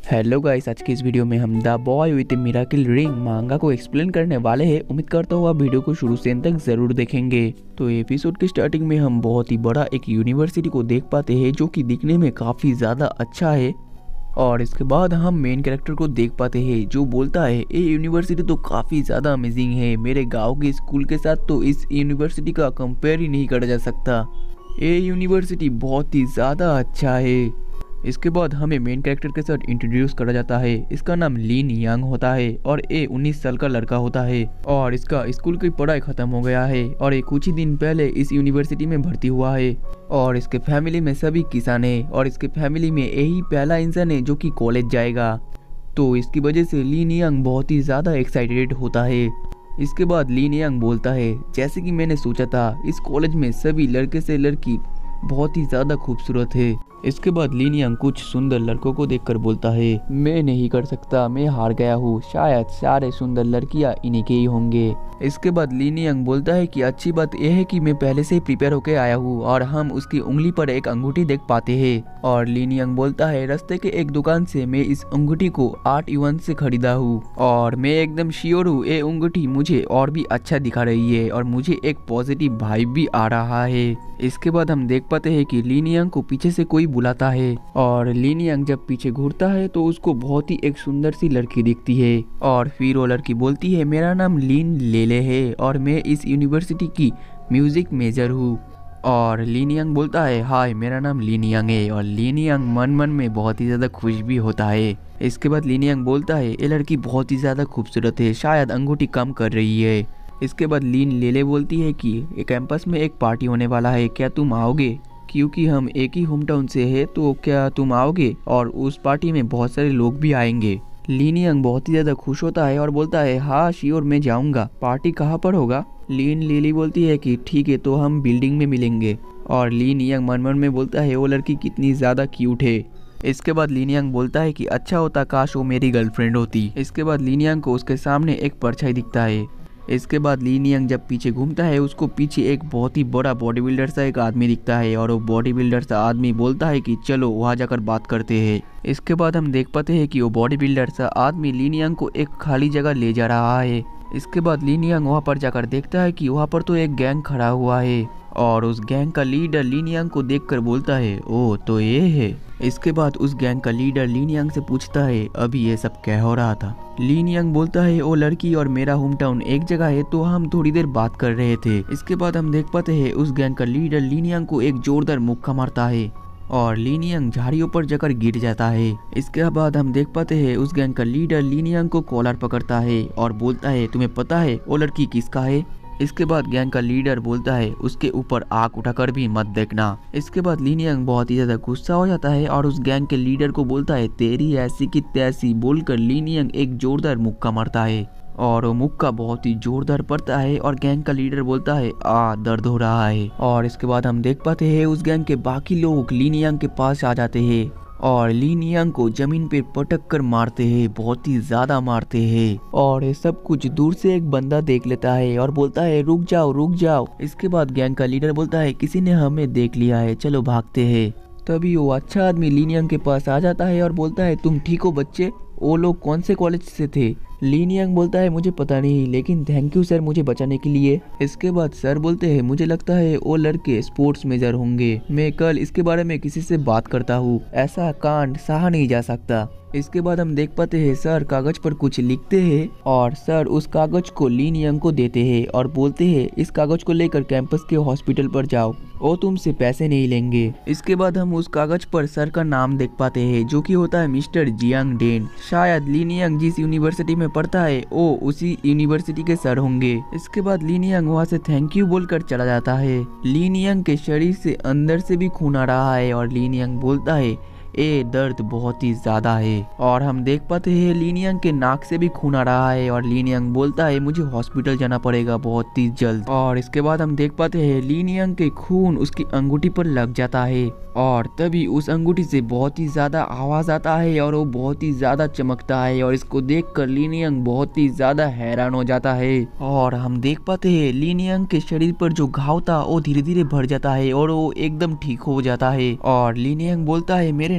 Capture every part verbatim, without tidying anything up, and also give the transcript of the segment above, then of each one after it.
Hello guys, आज की इस वीडियो में हम the boy with miracle ring manga को एक्सप्लेन करने वाले हैं। उम्मीद करता हूँ आप वीडियो को शुरू से अंत तक जरूर देखेंगे। तो एपिसोड के स्टार्टिंग में हम बहुत ही बड़ा एक यूनिवर्सिटी को देख पाते हैं जो कि दिखने में काफी ज्यादा अच्छा है। और इसके बाद हम मेन कैरेक्टर को देख पाते हैं जो बोलता है ये यूनिवर्सिटी तो काफ़ी ज़्यादा अमेजिंग है, मेरे गांव के स्कूल के साथ तो इस यूनिवर्सिटी का कंपेयर ही नहीं करा जा सकता, ये यूनिवर्सिटी बहुत ही ज़्यादा अच्छा है। इसके बाद हमें मेन कैरेक्टर के साथ इंट्रोड्यूस करा जाता है। इसका नाम लिन यांग होता है और ये उन्नीस साल का लड़का होता है और इसका स्कूल की पढ़ाई खत्म हो गया है और ये कुछ ही दिन पहले इस यूनिवर्सिटी में भर्ती हुआ है। और इसके फैमिली में सभी किसान है और इसके फैमिली में यही पहला इंसान है जो कि कॉलेज जाएगा। तो इसकी वजह से लिन यांग बहुत ही ज़्यादा एक्साइटेड होता है। इसके बाद लिन यांग बोलता है जैसे कि मैंने सोचा था, इस कॉलेज में सभी लड़के से लड़की बहुत ही ज़्यादा खूबसूरत है। इसके बाद लिन यांग कुछ सुंदर लड़कों को देखकर बोलता है मैं नहीं कर सकता, मैं हार गया हूँ, शायद सारे सुंदर लड़कियाँ इन्हीं के ही होंगे। इसके बाद लिन यांग बोलता है कि अच्छी बात यह है कि मैं पहले से ही प्रिपेयर होकर आया हूँ और हम उसकी उंगली पर एक अंगूठी देख पाते हैं। और लिन यांग बोलता है रास्ते के एक दुकान से मैं इस अंगूठी को आठ युआन से खरीदा हूँ और मैं एकदम श्योर हूँ ये अंगूठी मुझे और भी अच्छा दिखा रही है और मुझे एक पॉजिटिव वाइब भी आ रहा है। इसके बाद हम देख पाते हैं कि लिन यांग को पीछे से कोई बुलाता है और लिन यांग जब पीछे घूरता है तो उसको बहुत ही एक सुंदर सी लड़की दिखती है और फिर वो लड़की बोलती है मेरा नाम लिन लेले है और मैं इस यूनिवर्सिटी की म्यूजिक मेजर हूँ। और लिन यांग बोलता है हाय मेरा नाम लिन यांग है और लिन यांग मन मन में बहुत ही ज़्यादा खुश भी होता है। इसके बाद लिन यांग बोलता है ये लड़की बहुत ही ज़्यादा खूबसूरत है, शायद अंगूठी कम कर रही है। इसके बाद लिन लेले बोलती है कि कैंपस में एक पार्टी होने वाला है, क्या तुम आओगे? क्योंकि हम एक ही होम टाउन से है तो क्या तुम आओगे? और उस पार्टी में बहुत सारे लोग भी आएंगे। लिन यांग बहुत ही ज़्यादा खुश होता है और बोलता है हाँ श्योर मैं जाऊंगा, पार्टी कहाँ पर होगा? लिन लेली बोलती है कि ठीक है तो हम बिल्डिंग में मिलेंगे। और लिन यांग मन मन में बोलता है वो लड़की कितनी ज़्यादा क्यूट है। इसके बाद लिन यांग बोलता है कि अच्छा होता काश वो मेरी गर्लफ्रेंड होती। इसके बाद लिन यांग को उसके सामने एक परछाई दिखता है। इसके बाद लिन यांग जब पीछे घूमता है उसको पीछे एक बहुत ही बड़ा बॉडी बिल्डर सा एक आदमी दिखता है और वो बॉडी बिल्डर सा आदमी बोलता है कि चलो वहाँ जाकर बात करते हैं। इसके बाद हम देख पाते हैं कि वो बॉडी बिल्डर सा आदमी लिन यांग को एक खाली जगह ले जा रहा है। इसके बाद लिन यांग वहाँ पर जाकर देखता है कि वहाँ पर तो एक गैंग खड़ा हुआ है और उस गैंग का लीडर लिन यांग को देखकर बोलता है ओ तो ये है। इसके बाद उस गैंग का लीडर लिन यांग से पूछता है अभी ये सब क्या हो रहा था? लिन यांग बोलता है वो लड़की और मेरा होम टाउन एक जगह है तो हम थोड़ी देर बात कर रहे थे। इसके बाद हम देख पाते हैं उस गैंग का लीडर लिन यांग को एक जोरदार मुक्का मारता है और लिन यांग झाड़ियों पर जाकर गिर जाता है। इसके बाद हम देख पाते हैं उस गैंग का लीडर लिन यांग को कॉलर पकड़ता है और बोलता है तुम्हें पता है वो लड़की किसका है? इसके बाद गैंग का लीडर बोलता है उसके ऊपर आंख उठाकर भी मत देखना। इसके बाद लिन यांग बहुत ही ज्यादा गुस्सा हो जाता है और उस गैंग के लीडर को बोलता है तेरी ऐसी की तैसी बोलकर लिन यांग एक जोरदार मुक्का मारता है और वो मुक्का बहुत ही जोरदार पड़ता है और गैंग का लीडर बोलता है आ दर्द हो रहा है। और इसके बाद हम देख पाते हैं उस गैंग के बाकी लोग लिन यांग के पास आ जाते हैं और लिन यांग को जमीन पे पटक कर मारते हैं, बहुत ही ज्यादा मारते हैं। और ये सब कुछ दूर से एक बंदा देख लेता है और बोलता है रुक जाओ रुक जाओ। इसके बाद गैंग का लीडर बोलता है किसी ने हमें देख लिया है, चलो भागते हैं। तभी वो अच्छा आदमी लिन यांग के पास आ जाता है और बोलता है तुम ठीक हो बच्चे? वो लोग कौन से कॉलेज से थे? लिन यांग बोलता है मुझे पता नहीं लेकिन थैंक यू सर मुझे बचाने के लिए। इसके बाद सर बोलते हैं मुझे लगता है वो लड़के स्पोर्ट्स मेजर होंगे, मैं कल इसके बारे में किसी से बात करता हूँ, ऐसा कांड सहा नहीं जा सकता। इसके बाद हम देख पाते हैं सर कागज पर कुछ लिखते हैं और सर उस कागज को लिन यांग को देते हैं और बोलते हैं इस कागज को लेकर कैंपस के हॉस्पिटल पर जाओ, वो तुमसे पैसे नहीं लेंगे। इसके बाद हम उस कागज पर सर का नाम देख पाते हैं जो कि होता है मिस्टर जियांग डेन। शायद लिन यांग जिस यूनिवर्सिटी में पढ़ता है वो उसी यूनिवर्सिटी के सर होंगे। इसके बाद लिन यांग वहाँ से थैंक यू बोलकर चला जाता है। लिन यांग के शरीर से अंदर से भी खून आ रहा है और लिन यांग बोलता है ये दर्द बहुत ही ज्यादा है। और हम देख पाते हैं लिन यांग के नाक से भी खून आ रहा है और लिन यांग बोलता है मुझे हॉस्पिटल जाना पड़ेगा बहुत ही जल्द। और इसके बाद हम देख पाते हैं लिन यांग के खून उसकी अंगूठी पर लग जाता है और तभी उस अंगूठी से बहुत ही ज्यादा आवाज आता है और वो बहुत ही ज्यादा चमकता है और इसको देखकर लिन यांग बहुत ही ज्यादा हैरान हो जाता है। और हम देख पाते हैं लिन यांग के शरीर पर जो घाव था वो धीरे धीरे भर जाता है और वो एकदम ठीक हो जाता है। और लिन यांग बोलता है मेरे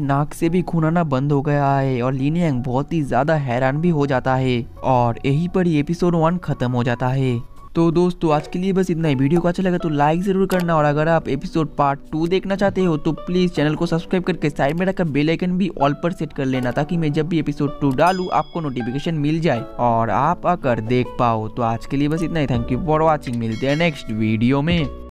नाक से भी खून आना बंद हो गया है और ली नियांग बहुत ही ज्यादा हैरान भी हो जाता है और यहीं पर ही एपिसोड वन खत्म हो जाता है। तो दोस्तों आज के लिए बस इतना ही। वीडियो को अच्छा लगा तो लाइक जरूर करना और अगर आप एपिसोड पार्ट टू देखना चाहते हो तो प्लीज चैनल को सब्सक्राइब करके साइड में रखा बेल आइकन भी ऑल पर सेट कर लेना ताकि मैं जब भी एपिसोड टू डालूं आपको नोटिफिकेशन मिल जाए और आप आकर देख पाओ। तो आज के लिए बस इतना ही। Thank you for watching. मिलते हैं नेक्स्ट वीडियो में।